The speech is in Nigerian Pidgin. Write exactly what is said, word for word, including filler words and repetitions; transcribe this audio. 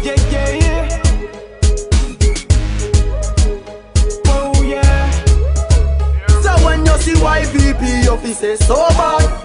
Yeah, yeah, yeah. Oh yeah. So when you see Y V P, you fi say so bad.